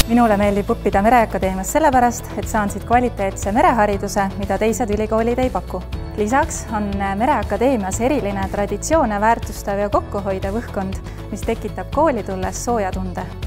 Minule meeldib õppida Mereakadeemias sellepärast, et saan siit kvaliteetse merehariduse, mida teised ülikoolid ei paku. Lisaks on Mereakadeemias eriline traditsioone väärtustav ja kokkuhoidev õhkkond, mis tekitab kooli tulles sooja tunde.